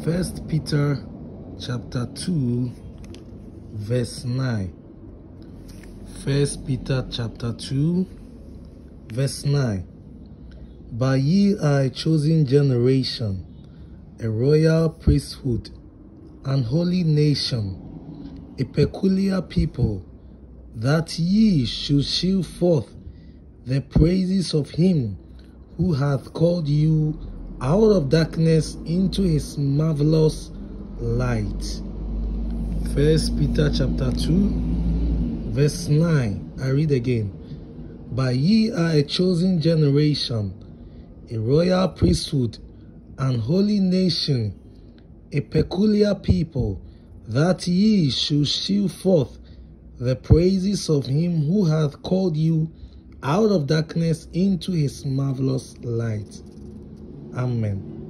First Peter chapter 2 verse 9. First Peter chapter 2 verse 9. But ye are a chosen generation, a royal priesthood, an holy nation, a peculiar people, that ye should shew forth the praises of him who hath called you out of darkness into his marvelous light. First Peter chapter 2 verse 9. I read again. But ye are a chosen generation, a royal priesthood, an holy nation, a peculiar people, that ye should shew forth the praises of him who hath called you out of darkness into his marvelous light. Amen.